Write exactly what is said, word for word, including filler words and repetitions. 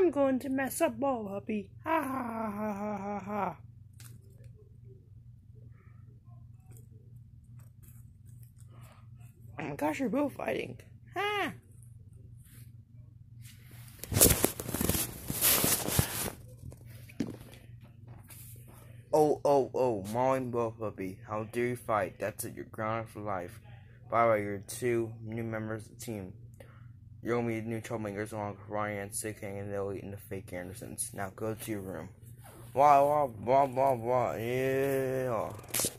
I'm going to mess up Ball Puppy. Ha ha ha ha ha ha ha. Oh my gosh, you're both fighting. Ha! Oh, oh, oh, Molly and Ball Puppy, how dare you fight? That's it, you're grounded for life. By the way, you're two new members of the team. You're gonna be new troublemakers along with Ryan, Sick Hang, and Lily, and the fake Andersons. Now go to your room. Blah, blah, blah, blah, blah, yeah.